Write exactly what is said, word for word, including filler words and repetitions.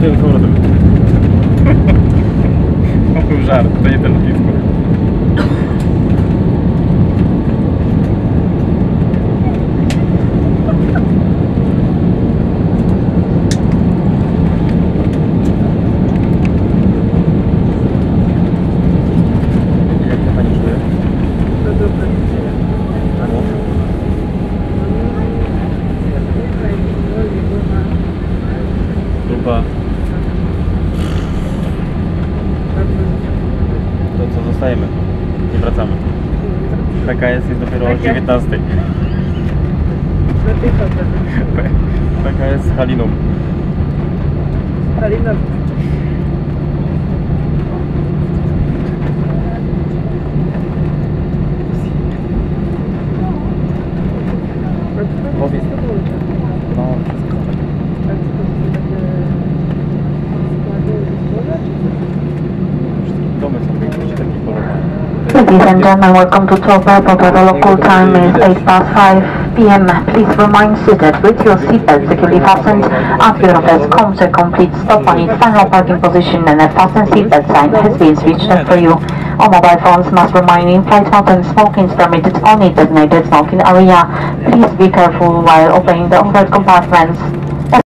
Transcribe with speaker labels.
Speaker 1: tym samolotem. To był żart, to nie ten lotnisko. Jak się pani czuje? Czemu? Grupa. To co, zostajemy? Nie wracamy. P K S jest dopiero o dziewiętnastej. P K S z Haliną.
Speaker 2: Halina.
Speaker 1: Powiedz. No, wszystko. Domy są większości takich kolorowych.
Speaker 3: Ladies and gentlemen, welcome to Torp Airport. The local time is eight past five p m Please remain seated with your seatbelt securely fastened until your first comes a complete stop on its final parking position and a fasten seatbelt sign has been switched off for you. All mobile phones must remain in flight mode and smoking is permitted only in designated smoking area. Please be careful while opening the overhead compartments.